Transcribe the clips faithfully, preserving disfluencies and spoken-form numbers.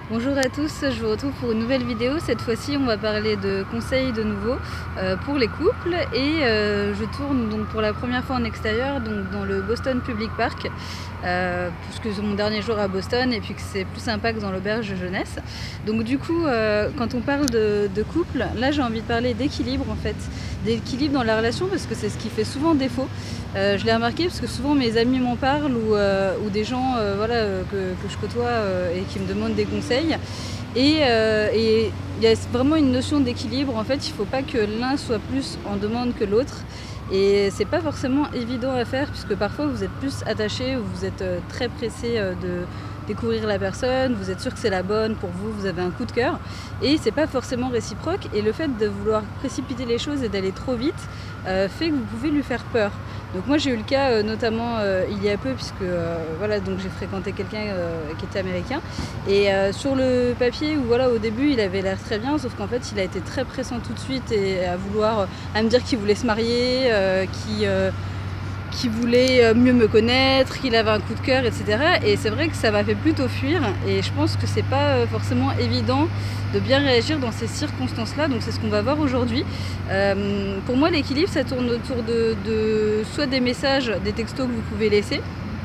Bonjour à tous, je vous retrouve pour une nouvelle vidéo. Cette fois-ci on va parler de conseils de nouveau euh, pour les couples et euh, je tourne donc pour la première fois en extérieur, donc dans le Boston Public Park, euh, puisque c'est mon dernier jour à Boston et puis que c'est plus sympa que dans l'auberge de jeunesse. Donc du coup euh, quand on parle de, de couple, là j'ai envie de parler d'équilibre en fait, d'équilibre dans la relation parce que c'est ce qui fait souvent défaut. Euh, je l'ai remarqué parce que souvent mes amis m'en parlent ou, euh, ou des gens euh, voilà, euh, que, que je côtoie euh, et qui me demandent des conseils. Et euh, et il y a vraiment une notion d'équilibre. En fait, il ne faut pas que l'un soit plus en demande que l'autre. Et c'est pas forcément évident à faire puisque parfois vous êtes plus attaché ou vous êtes euh, très pressé euh, de découvrir la personne, vous êtes sûr que c'est la bonne pour vous, vous avez un coup de cœur et c'est pas forcément réciproque et le fait de vouloir précipiter les choses et d'aller trop vite euh, fait que vous pouvez lui faire peur. Donc moi j'ai eu le cas euh, notamment euh, il y a peu puisque euh, voilà, donc j'ai fréquenté quelqu'un euh, qui était américain et euh, sur le papier où voilà, au début il avait l'air très bien sauf qu'en fait il a été très pressant tout de suite et à vouloir à me dire qu'il voulait se marier, euh, qui euh, qui voulait mieux me connaître, qu'il avait un coup de cœur, et cetera. Et c'est vrai que ça m'a fait plutôt fuir et je pense que c'est pas forcément évident de bien réagir dans ces circonstances-là, donc c'est ce qu'on va voir aujourd'hui. Euh, pour moi l'équilibre ça tourne autour de, de soit des messages, des textos que vous pouvez laisser,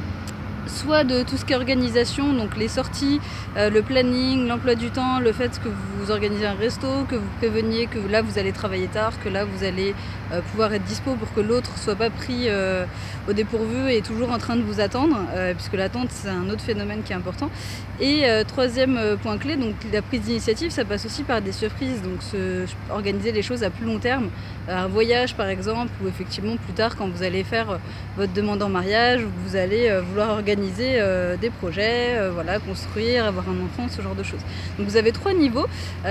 soit de tout ce qui est organisation, donc les sorties, euh, le planning, l'emploi du temps, le fait que vous organisez un resto, que vous préveniez que là vous allez travailler tard, que là vous allez euh, pouvoir être dispo pour que l'autre soit pas pris euh, au dépourvu et toujours en train de vous attendre, euh, puisque l'attente c'est un autre phénomène qui est important. Et euh, troisième point clé, donc la prise d'initiative, ça passe aussi par des surprises, donc se, organiser les choses à plus long terme, un voyage par exemple, ou effectivement plus tard quand vous allez faire votre demande en mariage, ou vous allez euh, vouloir organiser Euh, des projets, euh, voilà, construire, avoir un enfant, ce genre de choses. Donc vous avez trois niveaux.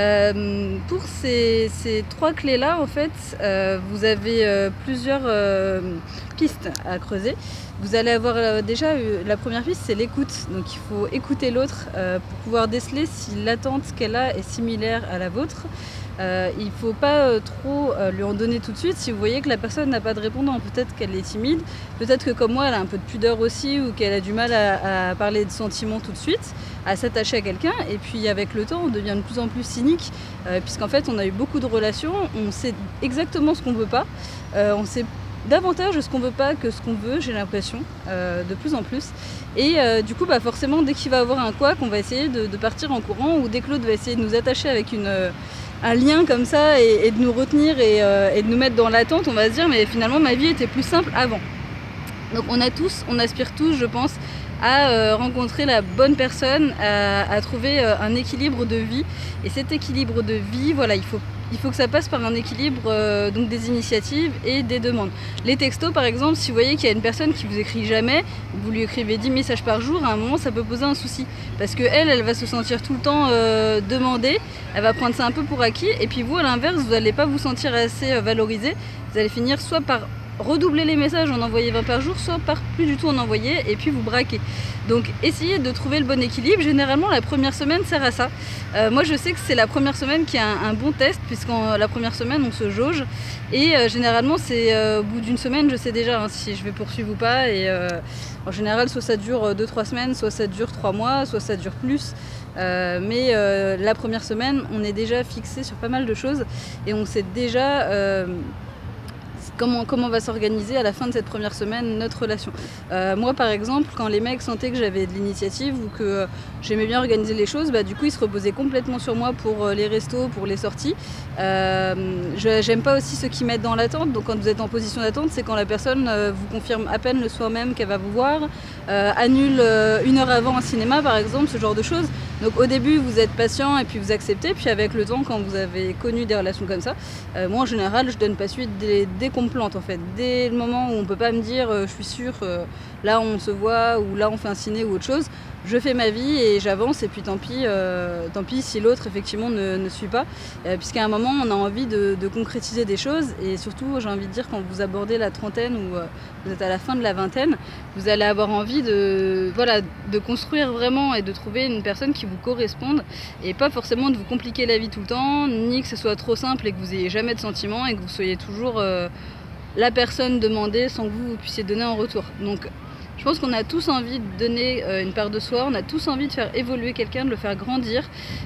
Euh, pour ces, ces trois clés-là, en fait, euh, vous avez euh, plusieurs euh, pistes à creuser. Vous allez avoir euh, déjà, euh, la première piste, c'est l'écoute. Donc il faut écouter l'autre euh, pour pouvoir déceler si l'attente qu'elle a est similaire à la vôtre. Euh, il ne faut pas euh, trop euh, lui en donner tout de suite. Si vous voyez que la personne n'a pas de répondant, peut-être qu'elle est timide, peut-être que comme moi elle a un peu de pudeur aussi ou qu'elle a du mal à, à parler de sentiments tout de suite, à s'attacher à quelqu'un, et puis avec le temps on devient de plus en plus cynique euh, puisqu'en fait on a eu beaucoup de relations, on sait exactement ce qu'on veut pas, euh, on sait davantage ce qu'on veut pas que ce qu'on veut, j'ai l'impression, euh, de plus en plus. Et euh, du coup bah forcément dès qu'il va avoir un couac on va essayer de, de partir en courant, ou dès que l'autre va essayer de nous attacher avec une euh, un lien comme ça et, et de nous retenir et, euh, et de nous mettre dans l'attente, on va se dire mais finalement ma vie était plus simple avant. Donc on a tous, on aspire tous je pense à euh, rencontrer la bonne personne, à, à trouver euh, un équilibre de vie. Et cet équilibre de vie, voilà, il faut, il faut que ça passe par un équilibre euh, donc des initiatives et des demandes. Les textos par exemple, si vous voyez qu'il y a une personne qui vous écrit jamais, vous lui écrivez dix messages par jour, à un moment ça peut poser un souci. Parce que elle, elle va se sentir tout le temps euh, demandée, elle va prendre ça un peu pour acquis, et puis vous à l'inverse, vous n'allez pas vous sentir assez euh, valorisé, vous allez finir soit par redoubler les messages, en envoyer vingt par jour, soit par plus du tout en envoyer et puis vous braquer. Donc essayez de trouver le bon équilibre. Généralement la première semaine sert à ça. Euh, moi je sais que c'est la première semaine qui est un, un bon test, puisqu'en la première semaine on se jauge et euh, généralement c'est euh, au bout d'une semaine je sais déjà hein, si je vais poursuivre ou pas, et euh, en général soit ça dure deux trois semaines, soit ça dure trois mois, soit ça dure plus. Euh, mais euh, la première semaine on est déjà fixé sur pas mal de choses et on sait déjà euh, Comment, comment va s'organiser à la fin de cette première semaine notre relation. Euh, moi par exemple, quand les mecs sentaient que j'avais de l'initiative ou que euh, j'aimais bien organiser les choses, bah, du coup ils se reposaient complètement sur moi pour euh, les restos, pour les sorties. Euh, J'aime pas aussi ceux qui mettent dans l'attente, donc quand vous êtes en position d'attente, c'est quand la personne euh, vous confirme à peine le soir même qu'elle va vous voir, euh, annule euh, une heure avant un cinéma par exemple, ce genre de choses. Donc au début vous êtes patient et puis vous acceptez, puis avec le temps quand vous avez connu des relations comme ça, euh, moi en général je donne pas suite dès, dès qu'on me plante en fait. Dès le moment où on peut pas me dire euh, je suis sûre, euh, là on se voit ou là on fait un ciné ou autre chose, je fais ma vie et j'avance, et puis tant pis, euh, tant pis si l'autre effectivement ne, ne suit pas, euh, puisqu'à un moment on a envie de, de concrétiser des choses, et surtout j'ai envie de dire quand vous abordez la trentaine ou euh, vous êtes à la fin de la vingtaine, vous allez avoir envie de, voilà, de construire vraiment et de trouver une personne qui vous corresponde, et pas forcément de vous compliquer la vie tout le temps, ni que ce soit trop simple et que vous ayez jamais de sentiments et que vous soyez toujours euh, la personne demandée sans que vous, vous puissiez donner en retour. Donc Je pense qu'on a tous envie de donner euh, une part de soi, on a tous envie de faire évoluer quelqu'un, de le faire grandir,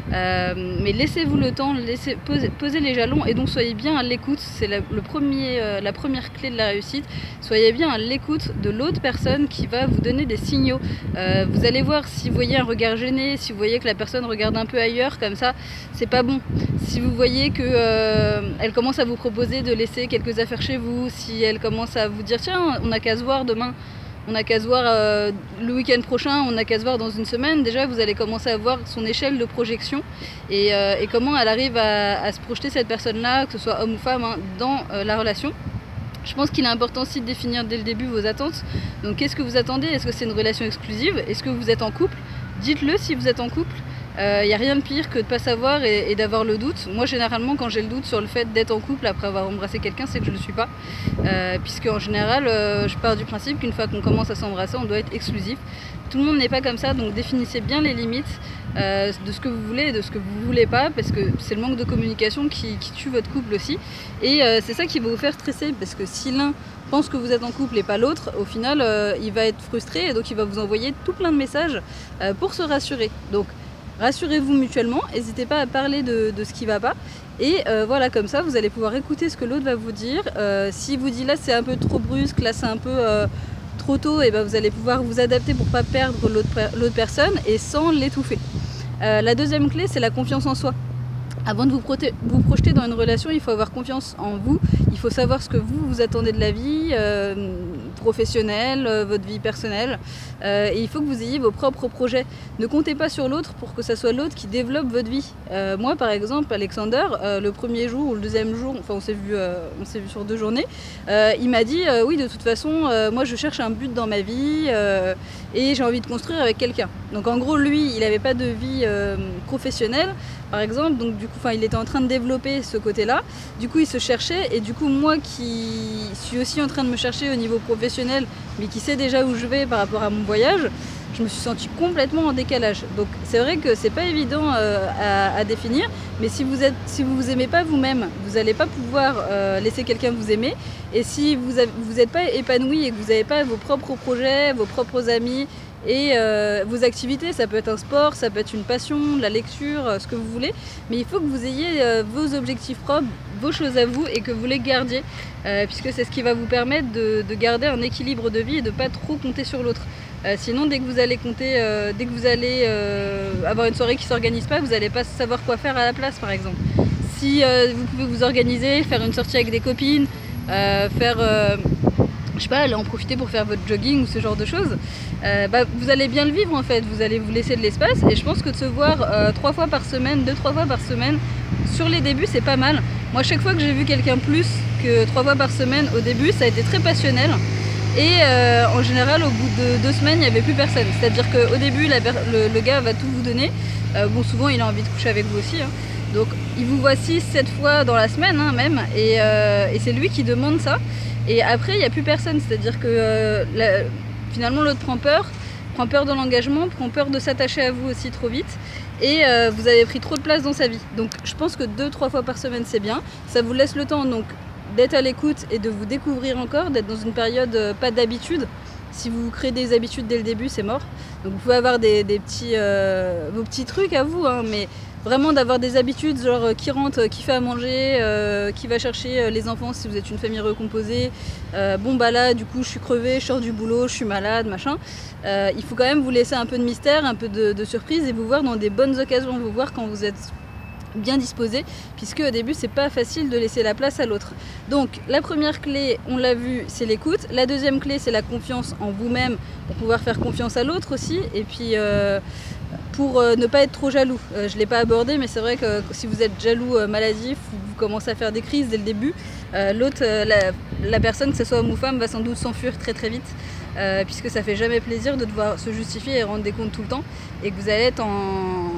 euh, mais laissez-vous le temps, laissez, posez, posez les jalons et donc soyez bien à l'écoute, c'est la, le premier, euh, la première clé de la réussite, soyez bien à l'écoute de l'autre personne qui va vous donner des signaux. Euh, vous allez voir si vous voyez un regard gêné, si vous voyez que la personne regarde un peu ailleurs comme ça, c'est pas bon. Si vous voyez que euh, elle commence à vous proposer de laisser quelques affaires chez vous, si elle commence à vous dire tiens on n'a qu'à se voir demain, on n'a qu'à se voir euh, le week-end prochain, on n'a qu'à se voir dans une semaine, déjà vous allez commencer à voir son échelle de projection et, euh, et comment elle arrive à, à se projeter cette personne-là, que ce soit homme ou femme, hein, dans euh, la relation. Je pense qu'il est important aussi de définir dès le début vos attentes. Donc qu'est-ce que vous attendez? Est-ce que c'est une relation exclusive? Est-ce que vous êtes en couple? Dites-le si vous êtes en couple. Il euh, n'y a rien de pire que de ne pas savoir et, et d'avoir le doute. Moi généralement quand j'ai le doute sur le fait d'être en couple après avoir embrassé quelqu'un, c'est que je ne le suis pas. Euh, puisque en général euh, je pars du principe qu'une fois qu'on commence à s'embrasser on doit être exclusif. Tout le monde n'est pas comme ça, donc définissez bien les limites euh, de ce que vous voulez et de ce que vous ne voulez pas, parce que c'est le manque de communication qui, qui tue votre couple aussi. Et euh, c'est ça qui va vous faire stresser, parce que si l'un pense que vous êtes en couple et pas l'autre, au final euh, il va être frustré et donc il va vous envoyer tout plein de messages euh, pour se rassurer. Donc rassurez-vous mutuellement, n'hésitez pas à parler de, de ce qui ne va pas. Et euh, voilà, comme ça, vous allez pouvoir écouter ce que l'autre va vous dire. Euh, S'il vous dit là c'est un peu trop brusque, là c'est un peu euh, trop tôt, et ben vous allez pouvoir vous adapter pour ne pas perdre l'autre personne et sans l'étouffer. Euh, la deuxième clé, c'est la confiance en soi. Avant de vous, vous projeter dans une relation, il faut avoir confiance en vous, il faut savoir ce que vous, vous attendez de la vie euh, professionnelle, euh, votre vie personnelle, euh, et il faut que vous ayez vos propres projets. Ne comptez pas sur l'autre pour que ce soit l'autre qui développe votre vie. Euh, moi par exemple, Alexander, euh, le premier jour ou le deuxième jour, enfin on s'est vu, euh, on s'est vu sur deux journées, euh, il m'a dit euh, oui de toute façon, euh, moi je cherche un but dans ma vie euh, et j'ai envie de construire avec quelqu'un. Donc en gros lui, il n'avait pas de vie euh, professionnelle, par exemple, donc du coup enfin, il était en train de développer ce côté-là, du coup il se cherchait, et du coup moi qui suis aussi en train de me chercher au niveau professionnel, mais qui sais déjà où je vais par rapport à mon voyage, je me suis sentie complètement en décalage. Donc c'est vrai que c'est pas évident euh, à, à définir, mais si vous êtes, si vous vous aimez pas vous-même, vous n'allez pas pouvoir euh, laisser quelqu'un vous aimer, et si vous n'êtes pas épanoui et que vous n'avez pas vos propres projets, vos propres amis, et euh, vos activités, ça peut être un sport, ça peut être une passion, de la lecture, euh, ce que vous voulez, mais il faut que vous ayez euh, vos objectifs propres, vos choses à vous, et que vous les gardiez, euh, puisque c'est ce qui va vous permettre de, de garder un équilibre de vie et de ne pas trop compter sur l'autre. Euh, sinon, dès que vous allez compter, euh, dès que vous allez euh, avoir une soirée qui ne s'organise pas, vous n'allez pas savoir quoi faire à la place, par exemple. Si euh, vous pouvez vous organiser, faire une sortie avec des copines, euh, faire... Euh, je sais pas, aller en profiter pour faire votre jogging ou ce genre de choses, euh, bah, vous allez bien le vivre en fait, vous allez vous laisser de l'espace, et je pense que de se voir euh, trois fois par semaine, deux, trois fois par semaine, sur les débuts c'est pas mal. Moi chaque fois que j'ai vu quelqu'un plus que trois fois par semaine au début, ça a été très passionnel, et euh, en général au bout de deux semaines il n'y avait plus personne, c'est-à-dire qu'au début la, le, le gars va tout vous donner, euh, bon souvent il a envie de coucher avec vous aussi, hein. Donc il vous voit six, sept fois dans la semaine hein, même, et, euh, et c'est lui qui demande ça. Et après, il n'y a plus personne, c'est-à-dire que euh, la, finalement l'autre prend peur, prend peur de l'engagement, prend peur de s'attacher à vous aussi trop vite, et euh, vous avez pris trop de place dans sa vie. Donc je pense que deux trois fois par semaine c'est bien, ça vous laisse le temps donc d'être à l'écoute et de vous découvrir encore, d'être dans une période euh, pas d'habitude. Si vous créez des habitudes dès le début, c'est mort. Donc vous pouvez avoir des, des petits, euh, vos petits trucs à vous, hein, mais vraiment d'avoir des habitudes, genre euh, qui rentre, qui fait à manger, euh, qui va chercher euh, les enfants si vous êtes une famille recomposée. Euh, bon bah là, du coup, je suis crevée, je sors du boulot, je suis malade, machin. Euh, il faut quand même vous laisser un peu de mystère, un peu de, de surprise, et vous voir dans des bonnes occasions, vous voir quand vous êtes bien disposé, puisque au début c'est pas facile de laisser la place à l'autre. Donc la première clé, on l'a vu, c'est l'écoute. La deuxième clé, c'est la confiance en vous-même pour pouvoir faire confiance à l'autre aussi, et puis euh, pour euh, ne pas être trop jaloux. Euh, je l'ai pas abordé, mais c'est vrai que si vous êtes jaloux euh, maladif, vous, vous commencez à faire des crises dès le début, euh, l'autre, euh, la, la personne, que ce soit homme ou femme, va sans doute s'enfuir très très vite, euh, puisque ça fait jamais plaisir de devoir se justifier et rendre des comptes tout le temps, et que vous allez être en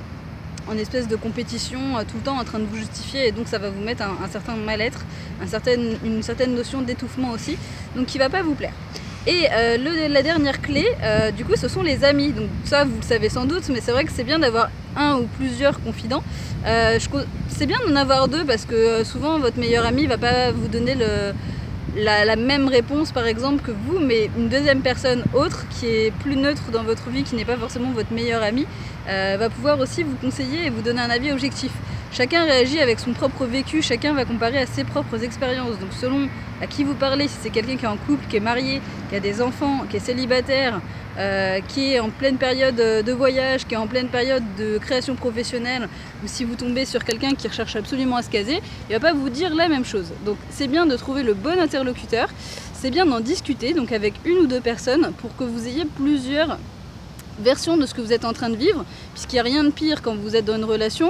en espèce de compétition euh, tout le temps en train de vous justifier, et donc ça va vous mettre un, un certain mal-être, un certain, une certaine notion d'étouffement aussi, donc qui va pas vous plaire. Et euh, le, la dernière clé, euh, du coup, ce sont les amis. Donc ça, vous le savez sans doute, mais c'est vrai que c'est bien d'avoir un ou plusieurs confidents. Euh, c'est bien d'en avoir deux, parce que euh, souvent votre meilleur ami va pas vous donner le la, la même réponse par exemple que vous, mais une deuxième personne autre qui est plus neutre dans votre vie, qui n'est pas forcément votre meilleur ami, euh, va pouvoir aussi vous conseiller et vous donner un avis objectif. Chacun réagit avec son propre vécu, chacun va comparer à ses propres expériences. Donc selon à qui vous parlez, si c'est quelqu'un qui est en couple, qui est marié, qui a des enfants, qui est célibataire, euh, qui est en pleine période de voyage, qui est en pleine période de création professionnelle, ou si vous tombez sur quelqu'un qui recherche absolument à se caser, il ne va pas vous dire la même chose. Donc c'est bien de trouver le bon interlocuteur, c'est bien d'en discuter donc avec une ou deux personnes pour que vous ayez plusieurs version de ce que vous êtes en train de vivre, puisqu'il n'y a rien de pire quand vous êtes dans une relation,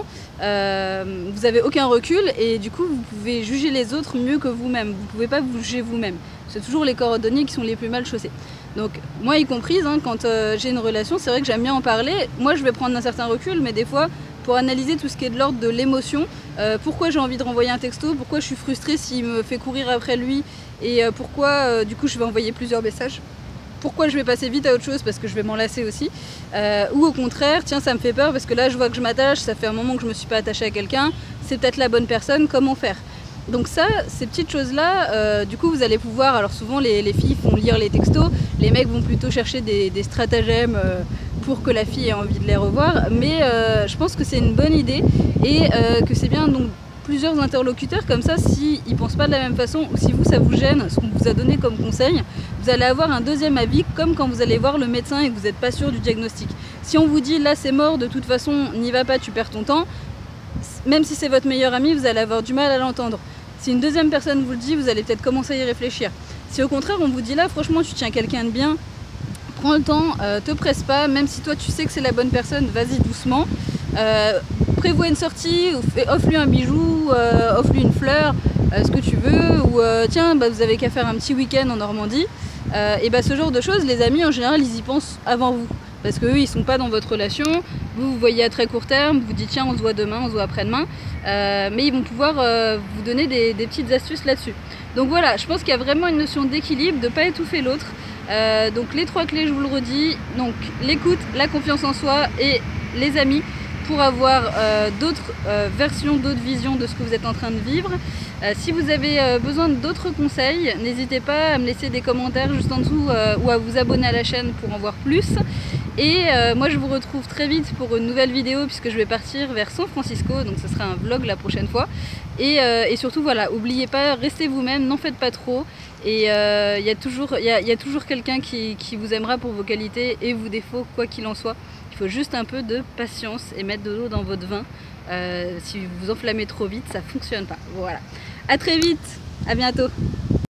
euh, vous n'avez aucun recul et du coup vous pouvez juger les autres mieux que vous-même, vous ne pouvez pas vous juger vous-même. C'est toujours les cordonniers qui sont les plus mal chaussés. Donc moi y compris, hein, quand euh, j'ai une relation, c'est vrai que j'aime bien en parler, moi je vais prendre un certain recul, mais des fois pour analyser tout ce qui est de l'ordre de l'émotion, euh, pourquoi j'ai envie de renvoyer un texto, pourquoi je suis frustrée s'il me fait courir après lui et euh, pourquoi euh, du coup je vais envoyer plusieurs messages. Pourquoi je vais passer vite à autre chose parce que je vais m'en lasser aussi, euh, ou au contraire, tiens ça me fait peur parce que là je vois que je m'attache, ça fait un moment que je me suis pas attachée à quelqu'un, c'est peut-être la bonne personne, comment faire? Donc ça, ces petites choses-là, euh, du coup vous allez pouvoir, alors souvent les, les filles font lire les textos, les mecs vont plutôt chercher des, des stratagèmes euh, pour que la fille ait envie de les revoir, mais euh, je pense que c'est une bonne idée et euh, que c'est bien donc plusieurs interlocuteurs, comme ça s'ils ne pensent pas de la même façon ou si vous ça vous gêne ce qu'on vous a donné comme conseil, vous allez avoir un deuxième avis comme quand vous allez voir le médecin et que vous n'êtes pas sûr du diagnostic. Si on vous dit là c'est mort, de toute façon n'y va pas, tu perds ton temps, même si c'est votre meilleur ami, vous allez avoir du mal à l'entendre. Si une deuxième personne vous le dit, vous allez peut-être commencer à y réfléchir. Si au contraire on vous dit là franchement tu tiens quelqu'un de bien, prends le temps, euh, te presse pas, même si toi tu sais que c'est la bonne personne, vas-y doucement. Euh, prévois une sortie, offre-lui un bijou, euh, offre-lui une fleur, euh, ce que tu veux, ou euh, tiens, bah, vous avez qu'à faire un petit week-end en Normandie. Euh, et bah, ce genre de choses, les amis en général ils y pensent avant vous, parce qu'eux ils sont pas dans votre relation, vous vous voyez à très court terme, vous dites tiens on se voit demain, on se voit après-demain, euh, mais ils vont pouvoir euh, vous donner des, des petites astuces là-dessus. Donc voilà, je pense qu'il y a vraiment une notion d'équilibre, de ne pas étouffer l'autre. Euh, donc les trois clés, je vous le redis, donc l'écoute, la confiance en soi et les amis, pour avoir euh, d'autres euh, versions, d'autres visions de ce que vous êtes en train de vivre. Euh, si vous avez euh, besoin d'autres conseils, n'hésitez pas à me laisser des commentaires juste en dessous euh, ou à vous abonner à la chaîne pour en voir plus. Et euh, moi je vous retrouve très vite pour une nouvelle vidéo puisque je vais partir vers San Francisco, donc ce sera un vlog la prochaine fois. Et, euh, et surtout voilà, n'oubliez pas, restez vous-même, n'en faites pas trop. Et il euh, y a toujours, y a, y a toujours quelqu'un qui, qui vous aimera pour vos qualités et vos défauts, quoi qu'il en soit. Il faut juste un peu de patience et mettre de l'eau dans votre vin. Euh, si vous vous enflammez trop vite, ça ne fonctionne pas. Voilà. À très vite, à bientôt.